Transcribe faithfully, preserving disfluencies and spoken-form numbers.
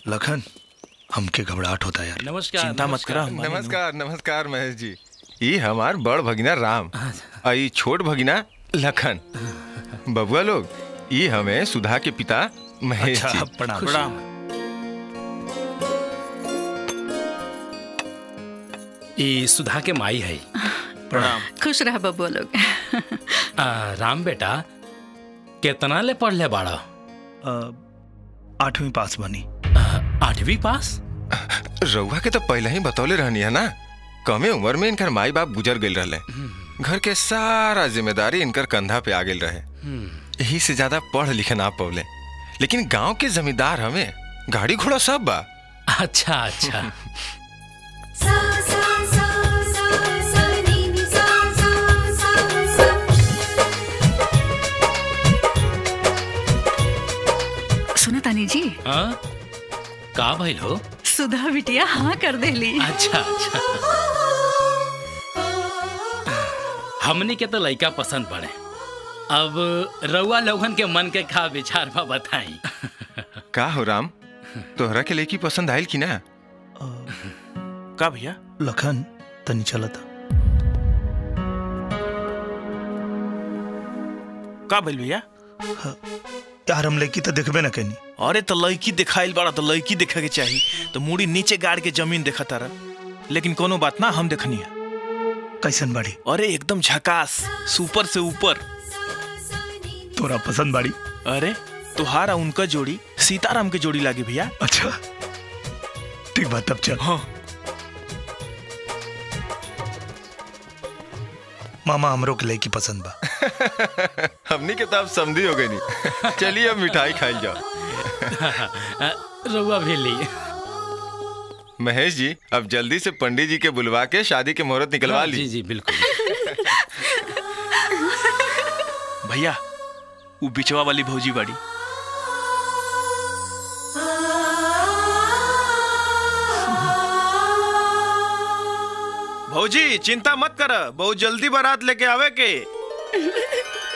लखन, हमके घबराहट होता यार। नमस्कार। चिंता मत करो। नमस्कार नमस्कार महेश जी। ये हमार बड़ भगिना राम, आई छोट भगिना लखन। बबुआ लोग, ये हमें सुधा के पिता महेश जी। प्रणाम। प्रणाम। ये सुधा के माई है। प्रणाम। खुश रह बबुआ लोग। आ, राम बेटा कितना ले पढ़ ले बाड़ा? आठवीं पास बनी। आठवीं पास? रउआ के तो पहले ही बतौले रहनी है ना, कमे उम्र में इनकर माई बाप गुजर गए रहे। घर के सारा जिम्मेदारी इनकर कंधा पे आ गई रहे, यही से ज्यादा पढ़ लिखे ना पौले। लेकिन गांव के जमींदार हमें गाड़ी घोड़ा सब बा। अच्छा अच्छा। सुना तानी जी, हाँ का भइल हो? सुधा बिटिया हाँ कर देली। अच्छा अच्छा। हमनी के तो लड़का पसंद पड़े, अब रउआ लोगन के मन के का विचार बा बताई। का हो राम, तोहरा के लड़की पसंद आयल की ना? का भैया? लखन तनी चलता। का भइल भैया? यार हम लड़की तो देखबे ना कहीं। अरे तो लड़की दिखाइल बड़ा तो लड़की देखे के चाहिए, तो मुड़ी नीचे गाड़ के जमीन देखा तारा। लेकिन कोनो बात ना, हम देखनी है। कैसन बाड़ी? अरे एकदम झकास, सुपर से ऊपर। तोरा पसंद बाड़ी? अरे तुहारा उनका जोड़ी सीताराम के जोड़ी लागे भैया। अच्छा ठीक बात, तब चल। हाँ मामा हमरो के लड़की पसंद बा। हमनी के तो अब समझी हो गई नहीं। चलिए अब मिठाई खाई जाओ। रउआ भी ली। महेश जी, अब जल्दी से पंडित जी के बुलवा के शादी के मुहूर्त निकलवा ली। जी जी बिल्कुल। भैया वो बिचवा वाली भौजी बाड़ी। भौजी चिंता मत कर, बहुत जल्दी बारात लेके आवे के।